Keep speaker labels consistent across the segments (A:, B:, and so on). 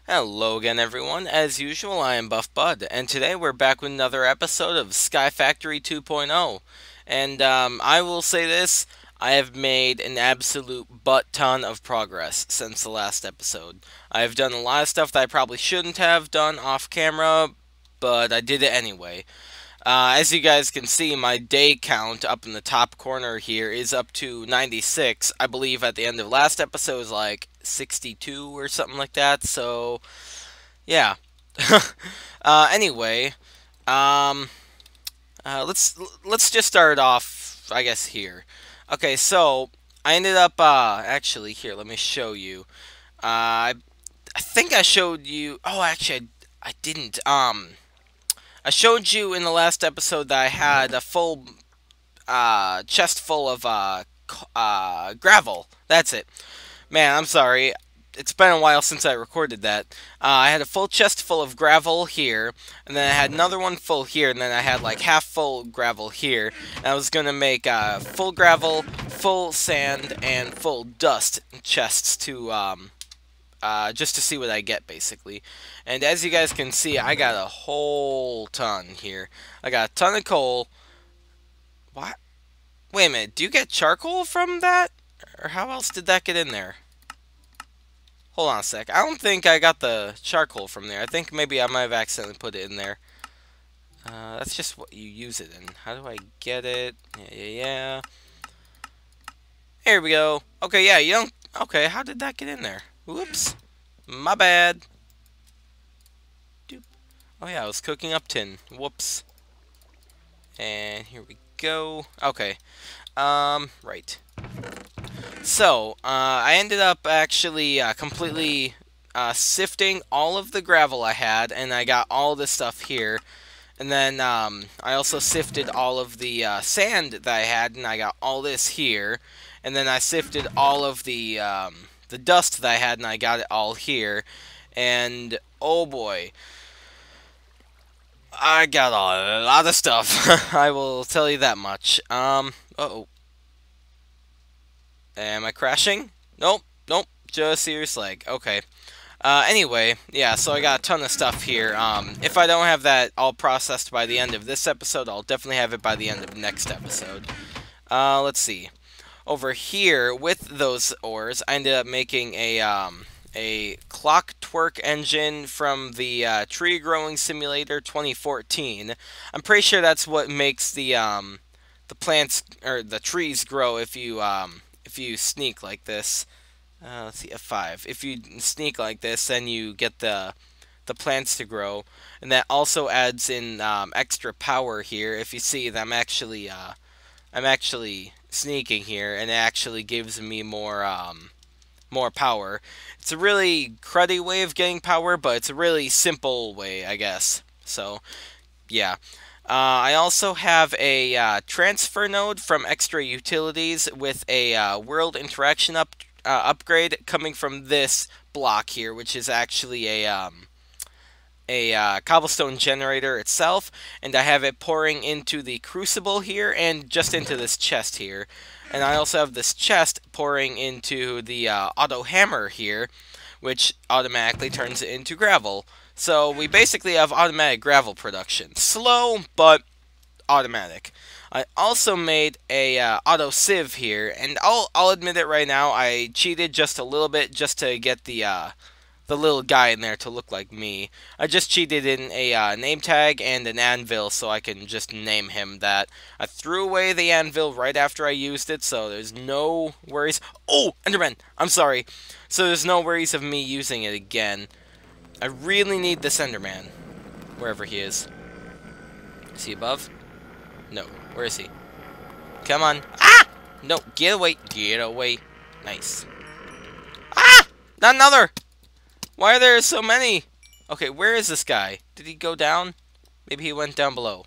A: Hello again, everyone. As usual, I am Buff Bud, and today we're back with another episode of Skyfactory 2.0. And I will say this, I have made an absolute butt-ton of progress since the last episode. I've done a lot of stuff that I probably shouldn't have done off camera, but I did it anyway. As you guys can see, my day count up in the top corner here is up to 96. I believe at the end of last episode it was like 62 or something like that, so yeah. Anyway, um, let's just start off, I guess, here. Okay, so I ended up, actually, here, let me show you. I think I showed you, oh, actually, I didn't, I showed you in the last episode that I had a full chest full of gravel. That's it. Man, I'm sorry. It's been a while since I recorded that. I had a full chest full of gravel here, and then I had another one full here, and then I had like half full gravel here. And I was gonna make full gravel, full sand, and full dust chests to just to see what I get, basically. And as you guys can see, I got a whole ton here. I got a ton of coal. What? Wait a minute, do you get charcoal from that? Or how else did that get in there? Hold on a sec. I don't think I got the charcoal from there. I think maybe I might have accidentally put it in there. That's just what you use it in. How do I get it? Yeah. Here we go. Okay, yeah, you don't... Okay, how did that get in there? Whoops. My bad. Doop. Oh yeah, I was cooking up tin. Whoops. And here we go. Okay. Right. So, I ended up actually completely sifting all of the gravel I had, and I got all this stuff here. And then I also sifted all of the sand that I had, and I got all this here. And then I sifted all of the dust that I had, and I got it all here. And oh boy, I got a lot of stuff. I will tell you that much. Uh-oh. Am I crashing? Nope, nope. Just serious leg. Okay. Anyway, yeah, so I got a ton of stuff here. If I don't have that all processed by the end of this episode, I'll definitely have it by the end of next episode. Let's see. Over here, with those ores, I ended up making a clock twerk engine from the Tree Growing Simulator 2014. I'm pretty sure that's what makes the plants, or the trees grow if you sneak like this. Let's see, F5. If you sneak like this, then you get the plants to grow, and that also adds in extra power here. If you see that I'm actually sneaking here, and it actually gives me more power. It's a really cruddy way of getting power, but it's a really simple way, I guess. So, yeah. I also have a transfer node from Extra Utilities with a world interaction upgrade coming from this block here, which is actually a cobblestone generator itself, and I have it pouring into the crucible here and just into this chest here. And I also have this chest pouring into the auto hammer here, which automatically turns it into gravel. So we basically have automatic gravel production. Slow, but automatic. I also made a auto sieve here, and I'll admit it right now, I cheated just a little bit just to get the little guy in there to look like me. I just cheated in a name tag and an anvil so I can just name him that. I threw away the anvil right after I used it, so there's no worries. Oh, Enderman! I'm sorry. So there's no worries of me using it again. I really need this Enderman, wherever he is. Is he above? No. Where is he? Come on. Ah! No, get away. Get away. Nice. Ah! Not another! Why are there so many? Okay, where is this guy? Did he go down? Maybe he went down below.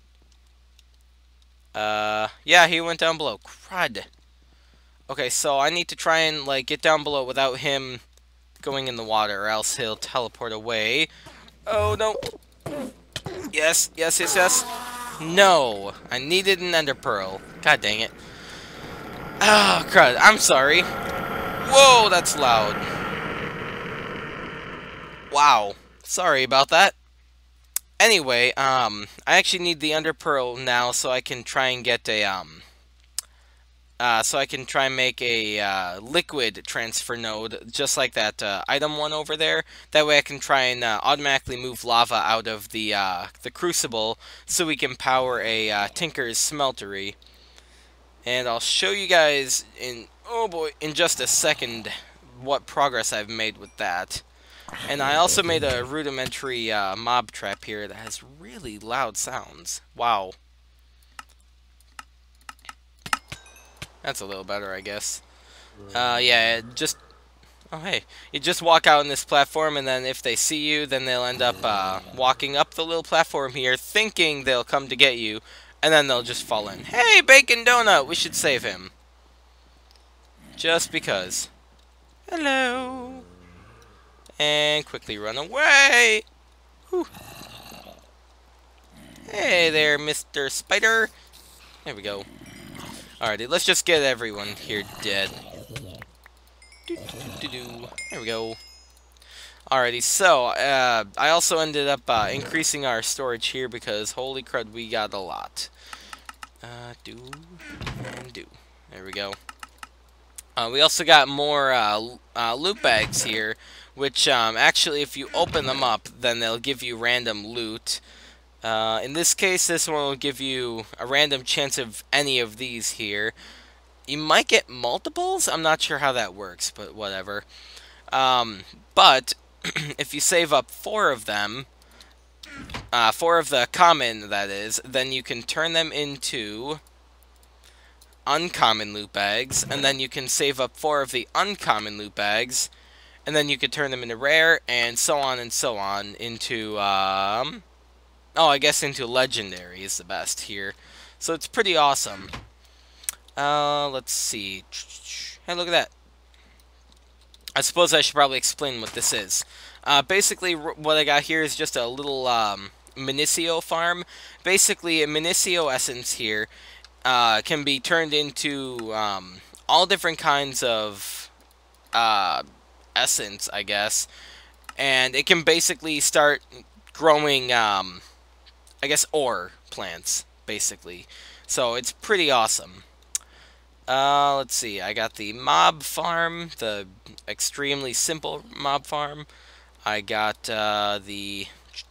A: Yeah, he went down below. Crud. Okay, so I need to try and, like, get down below without him going in the water, or else he'll teleport away. Oh, no. Yes, yes, yes, yes. No. I needed an ender pearl. God dang it. Oh, crud. I'm sorry. Whoa, that's loud. Wow. Sorry about that. Anyway, I actually need the Ender Pearl now so I can try and get a, so I can try and make a liquid transfer node, just like that item one over there. That way I can try and automatically move lava out of the crucible, so we can power a Tinker's Smeltery. And I'll show you guys in, oh boy, in just a second what progress I've made with that. And I also made a rudimentary mob trap here that has really loud sounds. Wow. That's a little better, I guess. Yeah, just... Oh, hey. You just walk out on this platform, and then if they see you, then they'll end up walking up the little platform here, thinking they'll come to get you, and then they'll just fall in. Hey, Bacon Donut! We should save him. Just because. Hello. And quickly run away. Whew. Hey there, Mr. Spider. There we go. Alrighty, let's just get everyone here dead. There we go. Alrighty, so, I also ended up increasing our storage here because, holy crud, we got a lot. Do, and do. There we go. We also got more loot bags here, which actually, if you open them up, then they'll give you random loot. In this case, this one will give you a random chance of any of these here. You might get multiples? I'm not sure how that works, but whatever. But if you save up 4 of them, 4 of the common, that is, then you can turn them into uncommon loot bags, and then you can save up 4 of the uncommon loot bags, and then you can turn them into rare, and so on into, oh, I guess into legendary is the best here. So it's pretty awesome. Let's see. Hey, look at that. I suppose I should probably explain what this is. Basically, what I got here is just a little, Minicio farm. Basically, a Minicio essence here, can be turned into, all different kinds of, essence, I guess. And it can basically start growing, I guess, ore plants, basically. So, it's pretty awesome. Let's see, I got the mob farm, the extremely simple mob farm. I got, the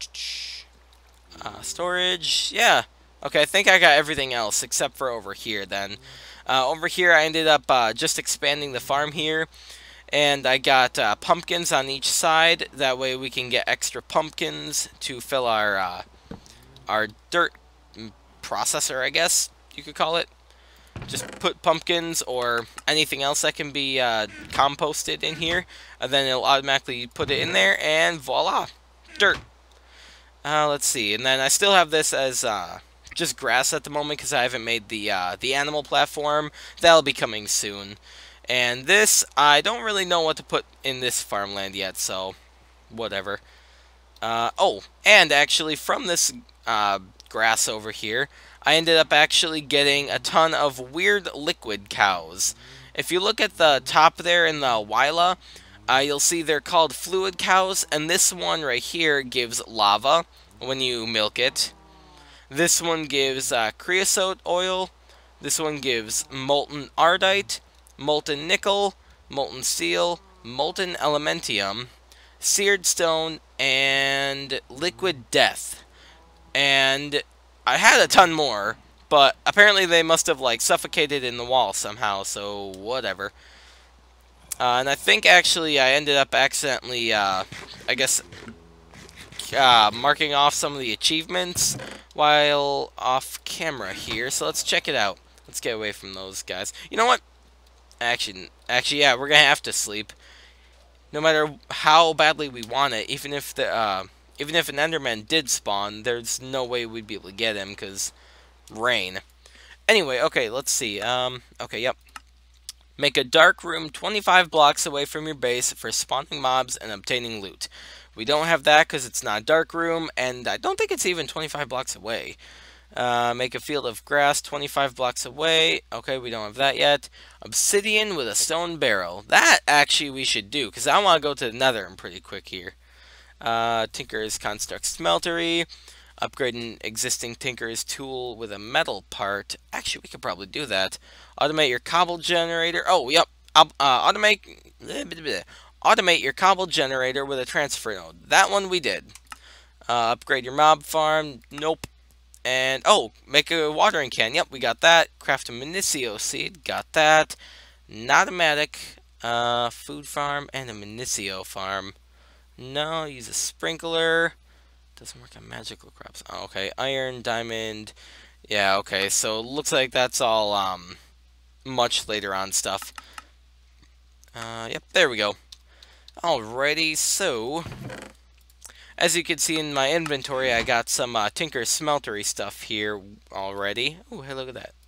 A: storage, yeah. Okay, I think I got everything else except for over here then. Over here I ended up just expanding the farm here. And I got pumpkins on each side. That way we can get extra pumpkins to fill our dirt processor, I guess you could call it. Just put pumpkins or anything else that can be composted in here, and then it'll automatically put it in there, and voila, dirt. Let's see, and then I still have this as just grass at the moment because I haven't made the animal platform. That'll be coming soon. And this, I don't really know what to put in this farmland yet, so whatever. Oh, and actually from this grass over here, I ended up actually getting a ton of weird liquid cows. If you look at the top there in the Wyla, you'll see they're called fluid cows, and this one right here gives lava when you milk it. This one gives creosote oil. This one gives molten ardite, molten nickel, molten steel, molten elementium, seared stone, and liquid death. And I had a ton more, but apparently they must have, like, suffocated in the wall somehow, so whatever. And I think, actually, I ended up accidentally, I guess, marking off some of the achievements while off camera here, so let's check it out. Let's get away from those guys. You know what? Actually, yeah, we're gonna have to sleep. No matter how badly we want it, even if an Enderman did spawn, there's no way we'd be able to get him, because rain. Anyway, okay, let's see. Okay, yep. Make a dark room 25 blocks away from your base for spawning mobs and obtaining loot. We don't have that because it's not a dark room, and I don't think it's even 25 blocks away. Make a field of grass 25 blocks away. Okay, we don't have that yet. Obsidian with a stone barrel. That, actually, we should do, because I want to go to the nether pretty quick here. Tinker's Construct Smeltery. Upgrade an existing Tinker's tool with a metal part. Actually, we could probably do that. Automate your cobble generator. Oh, yep. Automate your cobble generator with a transfer node. That one we did. Upgrade your mob farm. Nope. And, oh, make a watering can. Yep, we got that. Craft a Minicio seed. Got that. Notomatic. Food farm and a Minicio farm. No, use a sprinkler. Doesn't work on magical crops. Oh, okay, iron, diamond. Yeah, okay, so looks like that's all, much later on stuff. Yep, there we go. Alrighty, so as you can see in my inventory, I got some Tinker's Smeltery stuff here already. Oh, hey, look at that.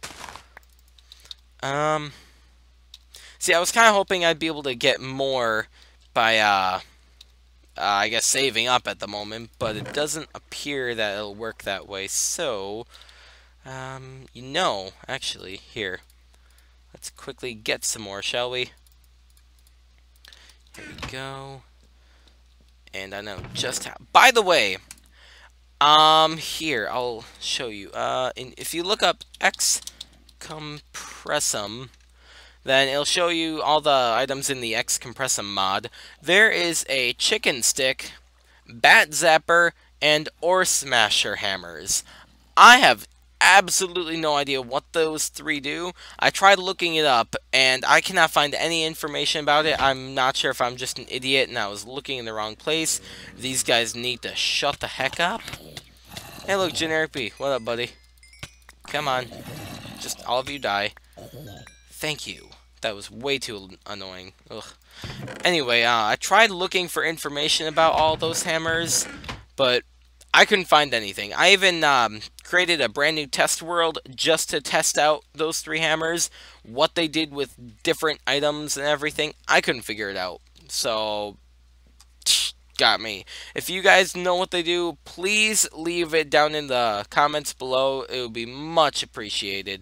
A: See, I was kind of hoping I'd be able to get more by, I guess, saving up at the moment, but it doesn't appear that it'll work that way, so, actually, here, let's quickly get some more, shall we? Here we go. And I know just how. By the way, here, I'll show you. If you look up X Compressum, then it'll show you all the items in the X Compressum mod. There is a chicken stick, bat zapper, and ore smasher hammers. I have absolutely no idea what those three do. I tried looking it up, and I cannot find any information about it. I'm not sure if I'm just an idiot and I was looking in the wrong place. These guys need to shut the heck up. Hey, look, Generic B. What up, buddy? Come on. Just all of you die. Thank you. That was way too annoying. Ugh. Anyway, I tried looking for information about all those hammers, but I couldn't find anything. I even created a brand new test world just to test out those three hammers, what they did with different items and everything. I couldn't figure it out. So, got me. If you guys know what they do, please leave it down in the comments below. It would be much appreciated.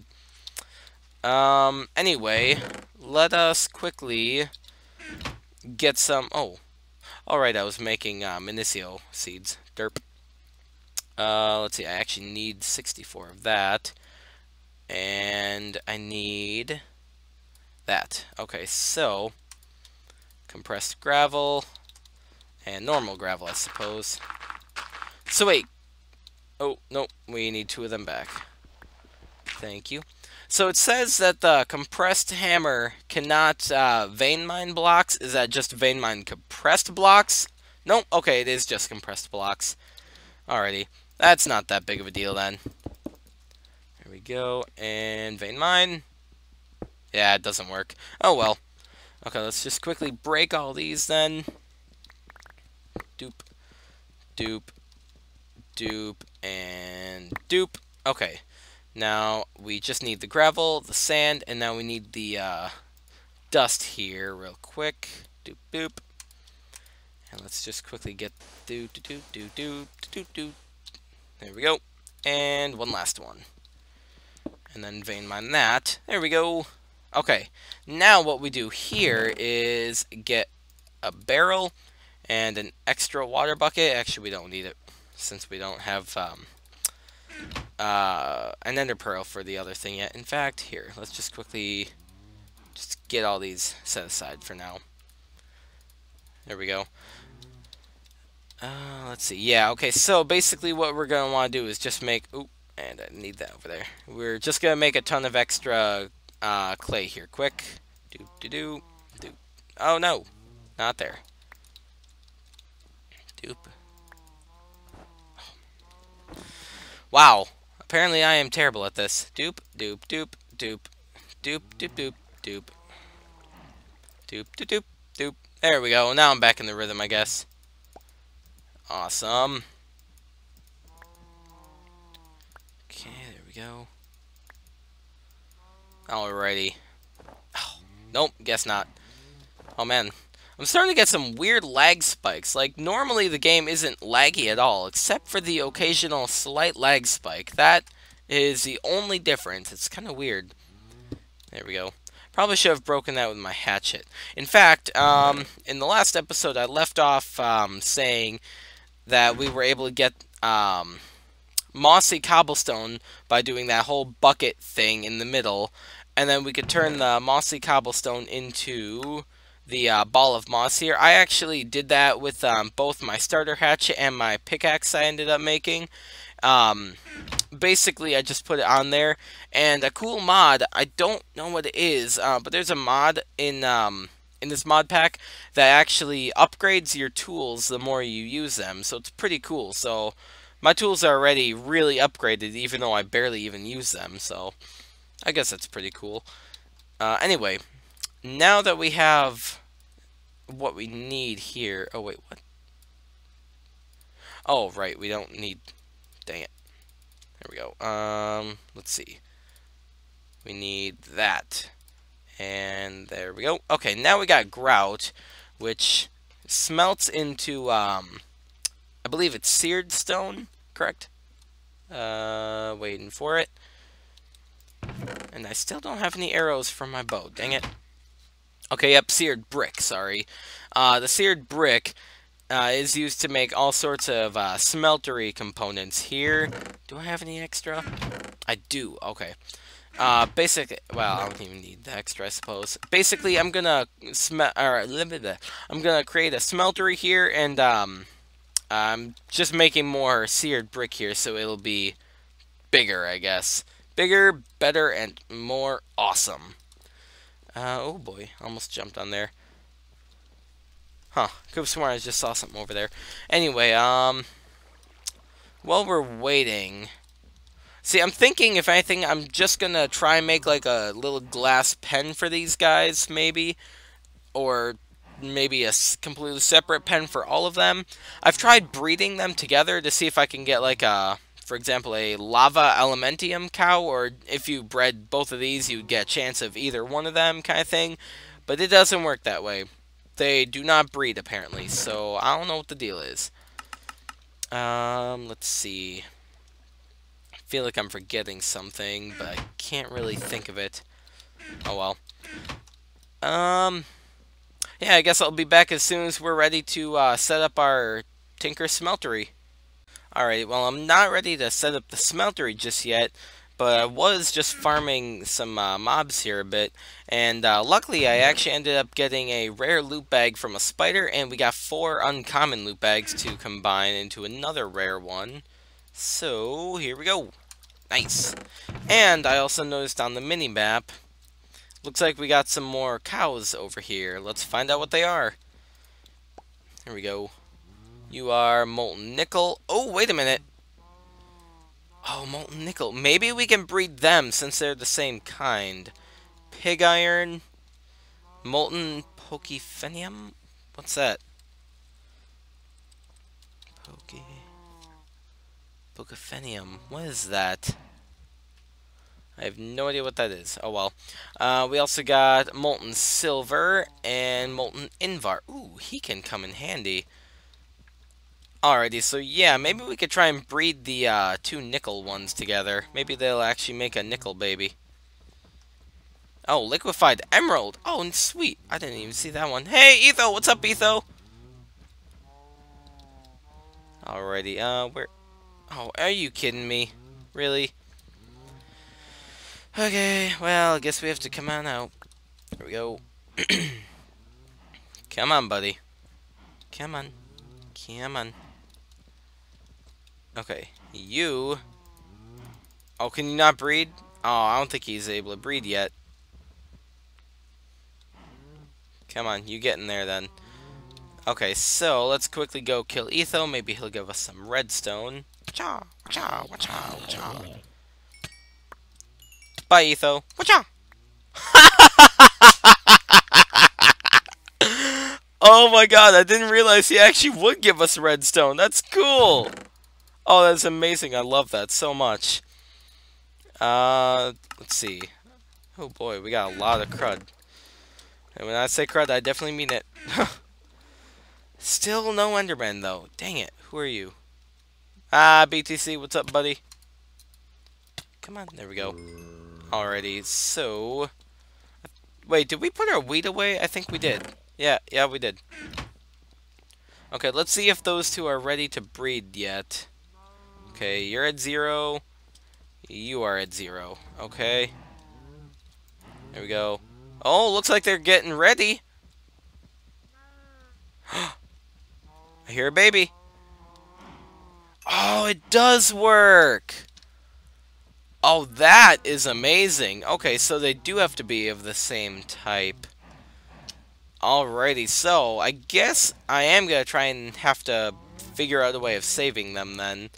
A: Anyway, let us quickly get some... Oh, alright, I was making Minicio seeds. Derp. Let's see, I actually need 64 of that. And I need that. Okay, so compressed gravel and normal gravel, I suppose. So wait. Oh, no, we need 2 of them back. Thank you. So it says that the compressed hammer cannot vein mine blocks. Is that just vein mine compressed blocks? Nope. Okay, it is just compressed blocks. Alrighty. That's not that big of a deal then. There we go. And vein mine. Yeah, it doesn't work. Oh well. Okay, let's just quickly break all these then. Doop. Doop. Doop. And doop. Okay. Now, we just need the gravel, the sand, and now we need the dust here real quick. Doop, doop. And let's just quickly get doop, doop, doop, doop, doop, doop. There we go. And one last one. And then vein mine that. There we go. Okay. Now what we do here is get a barrel and an extra water bucket. Actually, we don't need it since we don't have an ender pearl for the other thing yet. In fact, here, let's just quickly just get all these set aside for now. There we go. Let's see. Yeah, okay, so basically what we're going to want to do is just make... Oop, and I need that over there. We're just going to make a ton of extra clay here. Quick. Doop. Oh, no. Not there. Doop. Wow. Apparently I am terrible at this. Doop, doop, doop, doop. Doop, doop, doop, doop. Doop, doop, doop, doop. There we go. Now I'm back in the rhythm, I guess. Awesome. Okay, there we go. Alrighty. Oh, nope, guess not. Oh man. I'm starting to get some weird lag spikes. Like, normally the game isn't laggy at all, except for the occasional slight lag spike. That is the only difference. It's kind of weird. There we go. Probably should have broken that with my hatchet. In fact, in the last episode, I left off saying that we were able to get mossy cobblestone by doing that whole bucket thing in the middle, and then we could turn the mossy cobblestone into the ball of moss here. I actually did that with both my starter hatchet and my pickaxe I ended up making. Basically, I just put it on there, and a cool mod, I don't know what it is, but there's a mod in this mod pack that actually upgrades your tools the more you use them, so it's pretty cool. So my tools are already really upgraded, even though I barely even use them, so I guess that's pretty cool. Anyway, now that we have what we need here... Oh, wait, what? Oh, right, we don't need... Dang it. There we go. Let's see. We need that. And there we go. Okay, now we got grout, which smelts into, I believe it's seared stone, correct? Waiting for it. And I still don't have any arrows for my bow, dang it. Okay, yep, seared brick, sorry. The seared brick is used to make all sorts of smeltery components here. Do I have any extra? I do, okay. Basically, well, I don't even need the extra, I suppose. Basically, I'm gonna I'm gonna create a smeltery here, and I'm just making more seared brick here, so it'll be bigger, I guess. Bigger, better, and more awesome. Oh boy, almost jumped on there. Huh, could have sworn I just saw something over there. Anyway, while we're waiting... See, I'm thinking, if anything, I'm just gonna try and make like a little glass pen for these guys, maybe. Or maybe a completely separate pen for all of them. I've tried breeding them together to see if I can get like a... For example, a lava elementium cow, or if you bred both of these, you'd get a chance of either one of them, kind of thing. But it doesn't work that way. They do not breed, apparently, so I don't know what the deal is. Let's see. I feel like I'm forgetting something, but I can't really think of it. Oh well. Yeah, I guess I'll be back as soon as we're ready to set up our Tinker Smeltery. Alright, well, I'm not ready to set up the smeltery just yet, but I was just farming some mobs here a bit, and luckily I actually ended up getting a rare loot bag from a spider, and we got 4 uncommon loot bags to combine into another rare one. So, here we go. Nice. And I also noticed on the mini-map, looks like we got some more cows over here. Let's find out what they are. Here we go. You are molten nickel. Oh, wait a minute. Oh, molten nickel. Maybe we can breed them since they're the same kind. Pig iron. Molten pokephenium? What's that? Pokephenium. What is that? I have no idea what that is. Oh, well. We also got molten silver and molten invar. Ooh, he can come in handy. Alrighty, so yeah, maybe we could try and breed the 2 nickel ones together. Maybe they'll actually make a nickel baby. Oh, liquefied emerald. Oh, and sweet. I didn't even see that one. Hey, Etho, what's up, Etho? Alrighty, where... Oh, are you kidding me? Really? Okay, well, I guess we have to come on out. Here we go. Come on, buddy. Come on. Come on. Okay, you... Oh, can you not breed? Oh, I don't think he's able to breed yet. Come on, you get in there then. Okay, so let's quickly go kill Etho. Maybe he'll give us some redstone. Wacha, wacha, wacha, wacha. Bye, Etho. Wacha! Oh my god, I didn't realize he actually would give us redstone. That's cool. Oh, that's amazing. I love that so much. Let's see. Oh boy, we got a lot of crud. And when I say crud, I definitely mean it. Still no Enderman, though. Dang it. Who are you? BTC, what's up, buddy? Come on, there we go. Alrighty, so... Wait, did we put our wheat away? I think we did. Yeah, we did. Okay, let's see if those two are ready to breed yet. Okay, you're at 0. You are at 0. Okay. There we go. Oh, looks like they're getting ready. I hear a baby. Oh, it does work. Oh, that is amazing. Okay, so they do have to be of the same type. Alrighty, so I guess I am going to try and have to figure out a way of saving them then.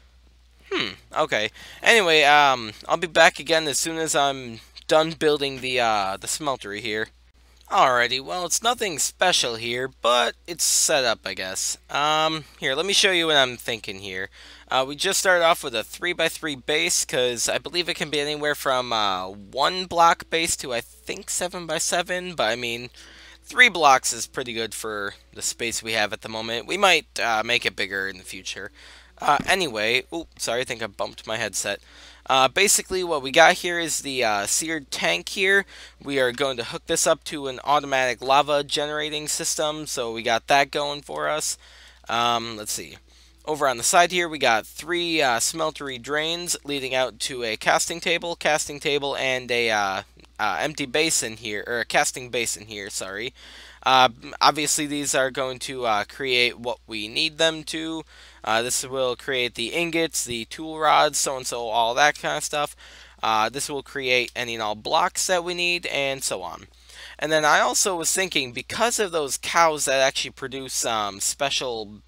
A: Okay. Anyway, I'll be back again as soon as I'm done building the smeltery here. Alrighty, well, it's nothing special here, but it's set up, I guess. Here, let me show you what I'm thinking here. We just started off with a 3x3 base, because I believe it can be anywhere from 1 block base to, I think, 7x7, but I mean, 3 blocks is pretty good for the space we have at the moment. We might make it bigger in the future. Anyway, oh, sorry, I think I bumped my headset. Basically, what we got here is the seared tank here. We are going to hook this up to an automatic lava generating system, so we got that going for us. Let's see. Over on the side here, we got 3 smeltery drains leading out to a casting table, and a empty basin here, or a casting basin here, sorry. Obviously, these are going to create what we need them to. This will create the ingots, the tool rods, so-and-so, all that kind of stuff. This will create any and all blocks that we need, and so on. And then I also was thinking, because of those cows that actually produce special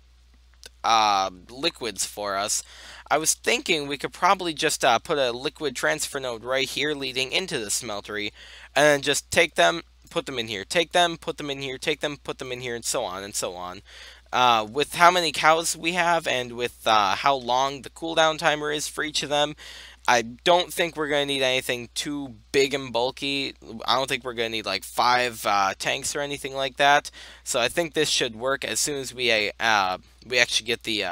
A: liquids for us, I was thinking we could probably just put a liquid transfer node right here leading into the smeltery, and then just take them, put them in here, take them, put them in here, take them, put them in here, and so on and so on. With how many cows we have, and with how long the cooldown timer is for each of them, I don't think we're going to need anything too big and bulky. I don't think we're going to need like 5 tanks or anything like that. So I think this should work as soon as we actually get the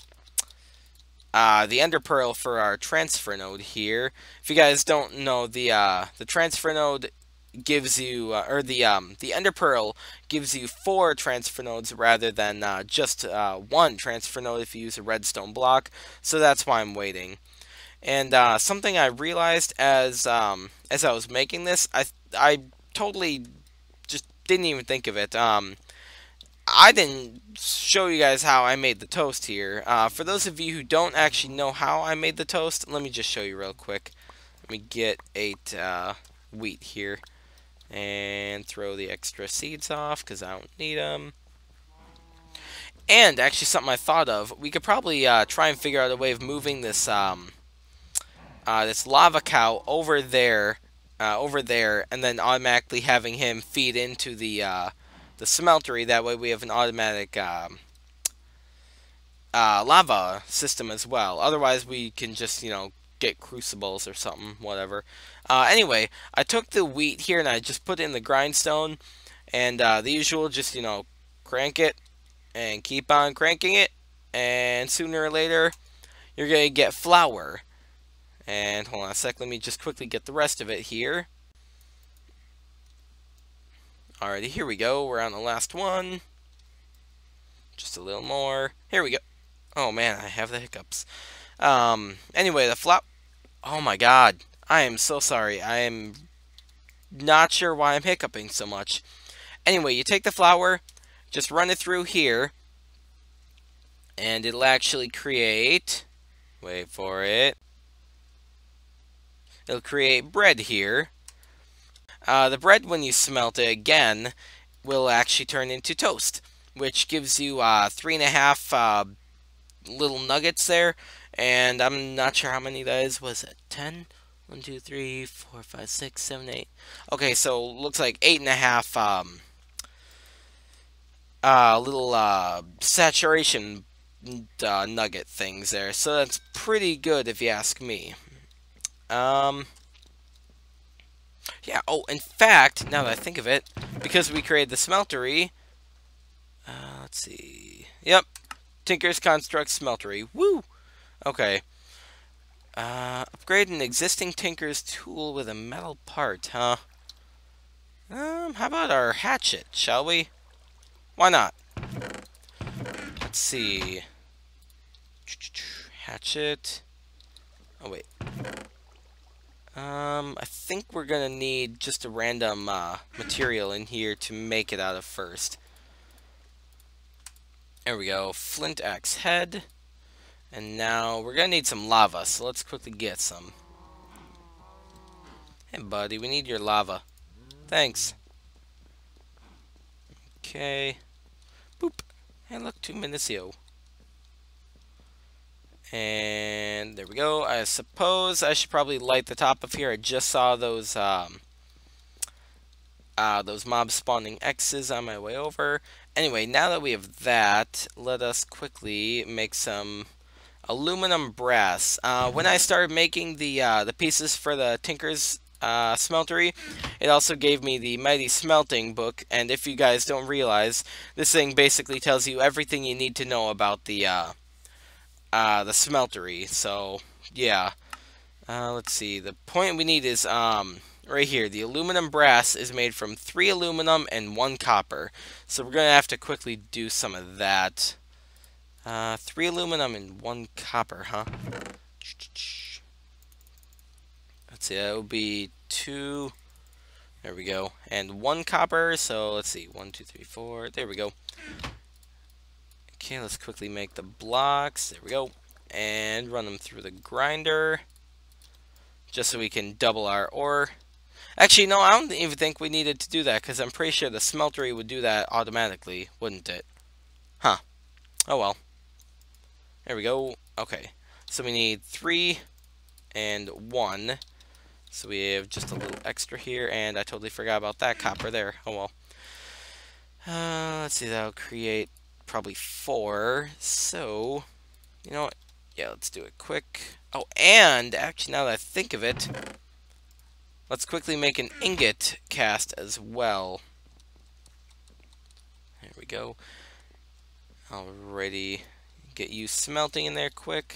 A: ender pearl for our transfer node here. If you guys don't know, the transfer node gives you, or the ender pearl gives you 4 transfer nodes rather than just 1 transfer node if you use a redstone block. So that's why I'm waiting. And something I realized as I was making this, I totally just didn't even think of it. I didn't show you guys how I made the toast here. For those of you who don't actually know how I made the toast, let me just show you real quick. Let me get 8 wheat here and throw the extra seeds off because I don't need them. And actually, something I thought of, we could probably try and figure out a way of moving this this lava cow over there, and then automatically having him feed into the smeltery. That way, we have an automatic lava system as well. Otherwise, we can just, get crucibles or something, whatever. Anyway, I took the wheat here and I just put it in the grindstone, and the usual, just, crank it and keep on cranking it, and sooner or later, you're going to get flour. And hold on a sec, let me just quickly get the rest of it here. Alrighty, here we go. We're on the last one. Just a little more. Here we go. Oh man, I have the hiccups. Anyway, the flour. Oh my god. I am so sorry. I am not sure why I'm hiccuping so much. Anyway, you take the flour, just run it through here, and it'll actually create. Wait for it. It'll create bread here. The bread, when you smelt it again, will actually turn into toast, which gives you 3.5 little nuggets there, and I'm not sure how many that is. Was it 10? 1, 2, 3, 4, 5, 6, 7, 8. Okay, so looks like 8.5 little saturation nugget things there. So that's pretty good if you ask me. Yeah, oh, in fact, now that I think of it, because we created the smeltery, let's see, yep, Tinker's Construct Smeltery, woo, okay, upgrade an existing Tinker's tool with a metal part, huh, How about our hatchet, shall we? Why not? Let's see. Hatchet. Oh, wait. I think we're gonna need just a random material in here to make it out of first. There we go. Flint axe head. And now we're gonna need some lava, so let's quickly get some. Hey, buddy, we need your lava. Thanks. Okay. Boop. And look, 2 minutes yo. And there we go. I suppose I should probably light the top of here. I just saw those mob spawning X's on my way over. Anyway, now that we have that, let us quickly make some aluminum brass. When I started making the pieces for the Tinker's Smeltery, it also gave me the Mighty Smelting book. And if you guys don't realize, this thing basically tells you everything you need to know about the Smeltery. So yeah, let's see. The point we need is right here. The aluminum brass is made from 3 aluminum and 1 copper. So we're gonna have to quickly do some of that. 3 aluminum and 1 copper, huh? Let's see, that would be 2. There we go. And 1 copper, so let's see. 1, 2, 3, 4. There we go. Okay, let's quickly make the blocks. There we go. And run them through the grinder. Just so we can double our ore. Actually, no, I don't even think we needed to do that, because I'm pretty sure the smeltery would do that automatically, wouldn't it? Huh. Oh well. There we go. Okay. So we need 3 and 1. So we have just a little extra here, and I totally forgot about that copper there. Oh well. Let's see, that'll create probably 4. So, you know what? Yeah, let's do it quick. Oh, and actually, now that I think of it, let's quickly make an ingot cast as well. There we go. Alrighty. Get you smelting in there quick.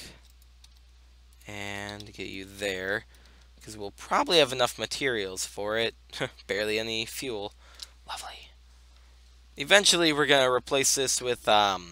A: And get you there. Because we'll probably have enough materials for it. Barely any fuel. Lovely. Eventually, we're going to replace this with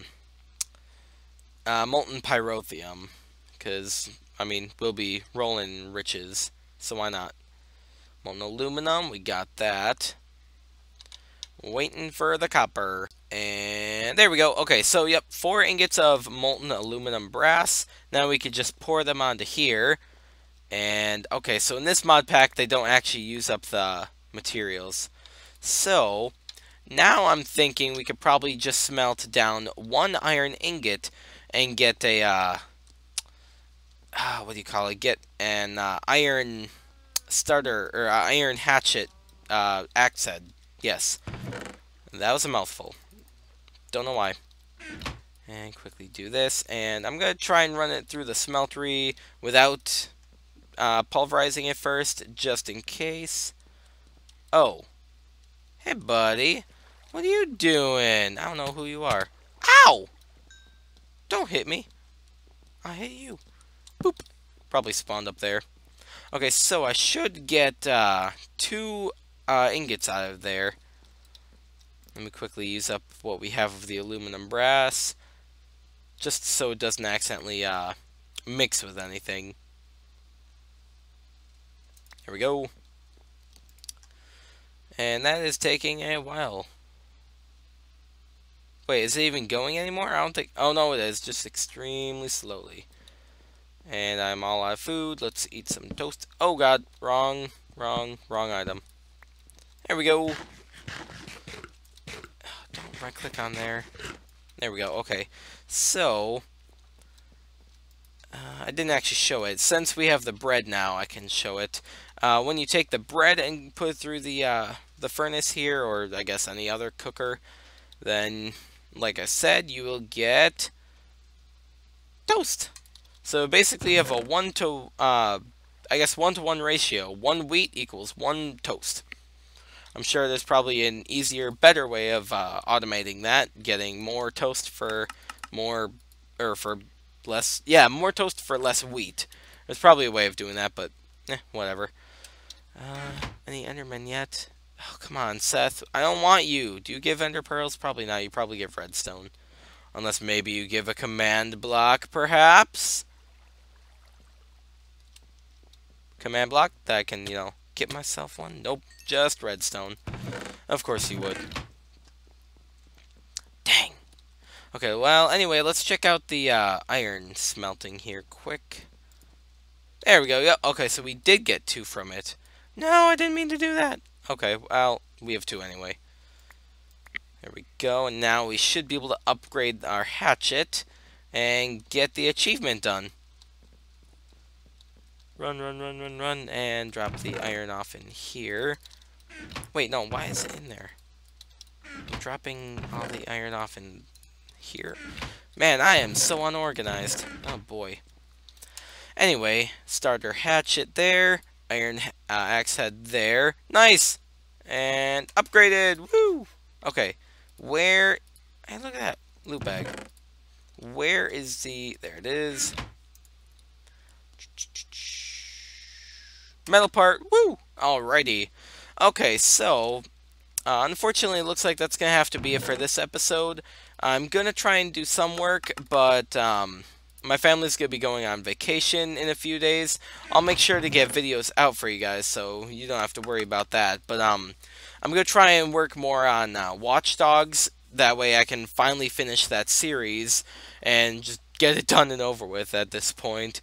A: molten pyrotheum. Because, I mean, we'll be rolling in riches. So why not? Molten aluminum, we got that. Waiting for the copper. And there we go. Okay, so yep, 4 ingots of molten aluminum brass. Now we could just pour them onto here. And okay, so in this mod pack, they don't actually use up the materials. So now I'm thinking we could probably just smelt down 1 iron ingot and get a what do you call it? Get an iron starter or iron hatchet axe head. Yes, that was a mouthful. Don't know why. And quickly do this, and I'm gonna try and run it through the smeltery without pulverizing it first, just in case. Oh, hey buddy, what are you doing? I don't know who you are. Ow! Don't hit me. I hit you. Boop. Probably spawned up there. Okay, so I should get 2 ingots out of there. Let me quickly use up what we have of the aluminum brass, just so it doesn't accidentally mix with anything. There we go. And that is taking a while. Wait, is it even going anymore? I don't think... Oh, no, it is. Just extremely slowly. And I'm all out of food. Let's eat some toast. Oh, God. Wrong item. There we go. Don't right-click on there. There we go. Okay. So, I didn't actually show it. Since we have the bread now, I can show it. When you take the bread and put it through the furnace here, or I guess any other cooker, then, like I said, you will get toast. So basically, you have a 1 to 1 ratio. 1 wheat equals 1 toast. I'm sure there's probably an easier, better way of automating that, getting more toast for more, or for less, yeah, more toast for less wheat. There's probably a way of doing that, but whatever. Any Endermen yet? Oh, come on, Seth. I don't want you. Do you give ender pearls? Probably not. You probably give redstone. Unless maybe you give a command block, perhaps? Command block that I can, get myself one? Nope, just redstone. Of course you would. Dang. Okay, well, anyway, let's check out the iron smelting here quick. There we go. Yep. Okay, so we did get 2 from it. No, I didn't mean to do that. Okay, well, we have 2 anyway. There we go, and now we should be able to upgrade our hatchet and get the achievement done. Run, run, run, run, run, and drop the iron off in here. Wait, no, why is it in there? I'm dropping all the iron off in here. Man, I am so unorganized. Oh, boy. Anyway, starter hatchet there. Iron axe head there. Nice! And upgraded! Woo! Okay, where... Hey, look at that. Loot bag. Where is the... There it is. Metal part. Woo! Alrighty. Okay, so... unfortunately, it looks like that's going to have to be it for this episode. I'm going to try and do some work, but... my family's going to be going on vacation in a few days. I'll make sure to get videos out for you guys, so you don't have to worry about that. But I'm going to try and work more on Watch Dogs. That way I can finally finish that series and just get it done and over with at this point.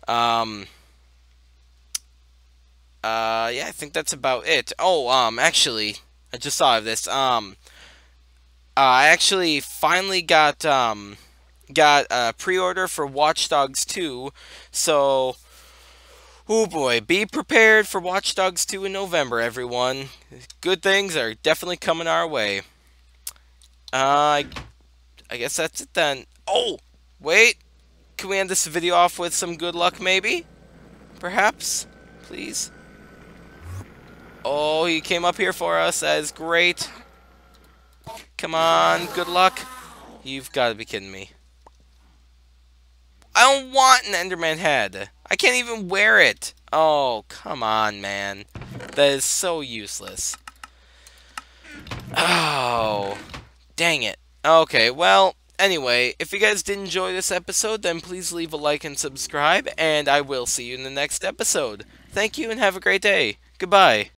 A: Yeah, I think that's about it. Oh, actually, I just saw of this. I actually finally got a pre-order for Watch Dogs 2, so, oh boy, be prepared for Watch Dogs 2 in November, everyone. Good things are definitely coming our way. I guess that's it then. Oh, wait, can we end this video off with some good luck, maybe? Perhaps? Please? Oh, he came up here for us, that is great. Come on, good luck. You've got to be kidding me. I don't want an Enderman head. I can't even wear it. Oh, come on, man. That is so useless. Oh, dang it. Okay, well, anyway, if you guys did enjoy this episode, then please leave a like and subscribe, and I will see you in the next episode. Thank you, and have a great day. Goodbye.